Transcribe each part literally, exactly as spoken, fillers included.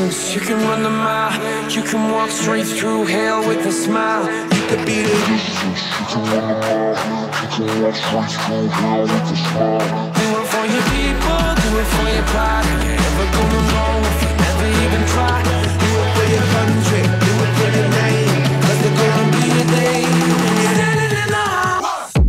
distance, you can run the mile. You can walk straight through hell with a smile. You could be the distance, you can run the mile. You can walk straight through hell with a smile. Do it for your people, do it for your pride. You never gonna know if you never even try. Do it for your country, do it for your name. Cause there's gonna be a day when you're standing in the hall.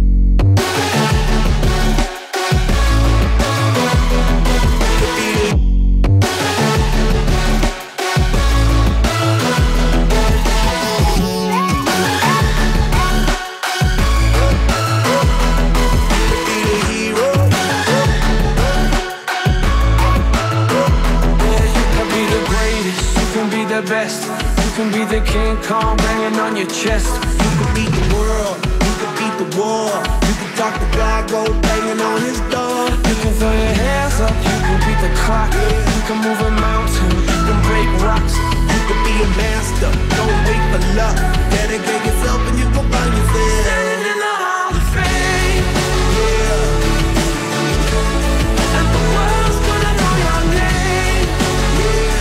Best. You can be the King Kong banging on your chest. You can beat the world, you can beat the war. You can talk to God, go banging on his door. You can throw your hands up, you can beat the clock. You can move a mountain, you can break rocks. You can be a master, don't wait for luck. Dedicate yourself and you can find yourself standing in the Hall of Fame. Yeah. And the world's gonna know your name. Yeah.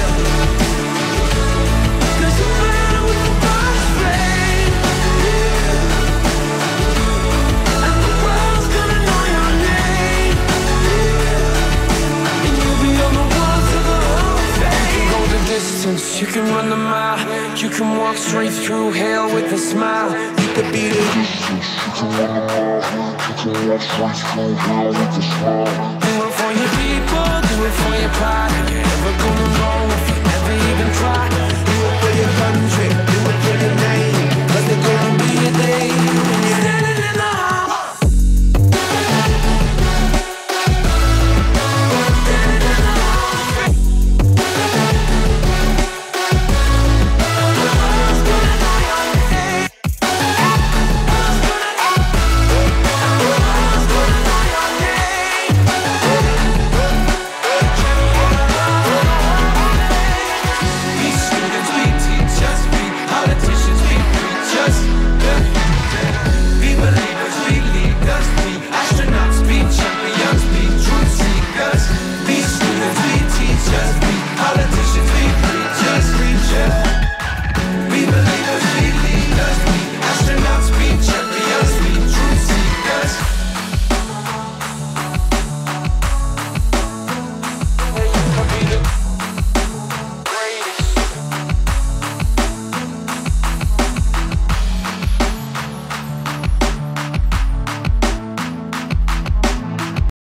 You can run the mile, you can walk straight through hell with a smile. You could be the distance, you can run the mile, you can walk straight through hell with a smile.